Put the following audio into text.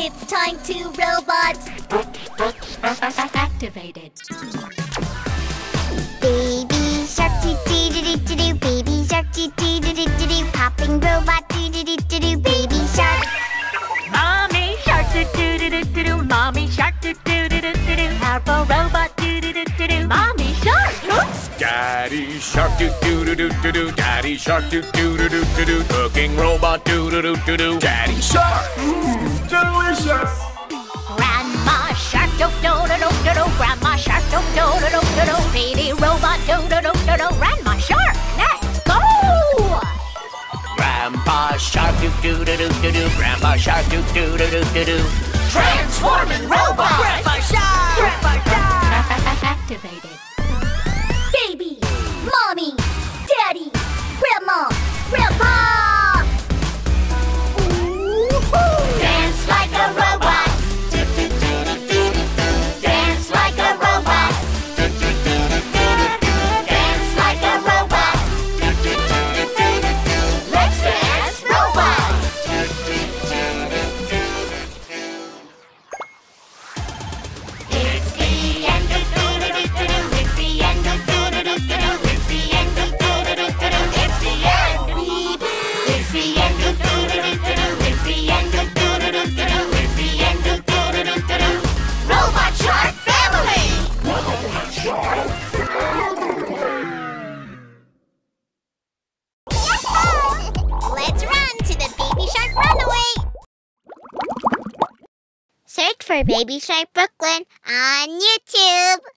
It's time to robot. Activated. Baby shark doo doo doo doo doo. Baby shark doo doo doo doo doo. Popping robot doo doo doo doo doo. Baby shark. Mommy shark doo doo doo doo doo. Mommy shark doo doo doo doo doo. Powerful robot doo doo doo doo doo. Mommy shark. Daddy shark doo doo doo doo doo doo. Daddy shark doo doo doo doo doo doo. Cooking robot doo doo doo doo doo. Daddy shark. Delicious. Grandma shark doo doo doo doo doo doo. Grandma shark doo doo doo doo doo doo. Speedy robot doo doo doo doo doo. Grandma shark. Let's go. Grandpa shark doo doo doo doo doo doo. Grandpa shark doo doo doo doo doo doo. Transforming robot. Grandma shark. Grandma shark. Activated. Baby, mommy, daddy, grandma, grandpa. Ooh-hoo. Dance like a robot. Dance like a robot. Dance like a robot. Let's dance, robot. It's the end of doo-doo-doo-doo-doo. It's the end of doo-doo-doo-doo-doo. It's the end of doo-doo-doo-doo-doo. It's the end. It's the end of doo-doo-doo-doo-doo. It's the end of doo-doo-doo-doo-doo. It's the end of doo-doo-doo-doo-doo. Robot Shark Family! Robot Shark Let's run to the Baby Shark Runaway! Search for Baby Shark Brooklyn on YouTube.